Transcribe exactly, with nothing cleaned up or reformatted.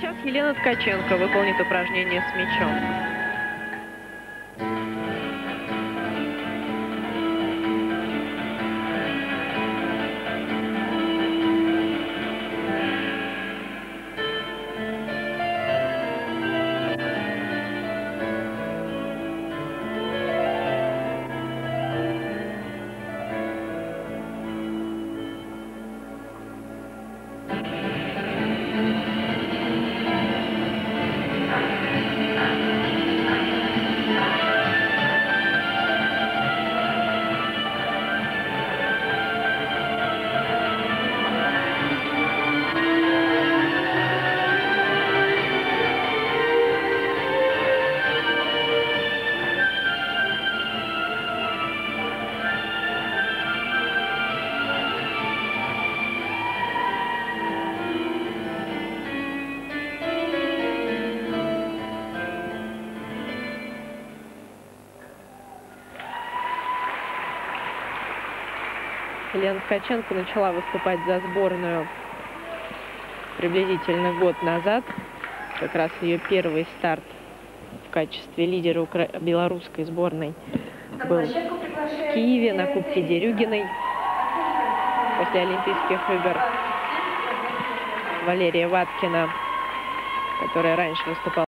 сейчас Елена Ткаченко выполнит упражнение с мячом. Елена Ткаченко начала выступать за сборную приблизительно год назад. Как раз ее первый старт в качестве лидера укра... белорусской сборной был в Киеве на Кубке Дерюгиной после Олимпийских игр. Валерия Ваткина, которая раньше выступала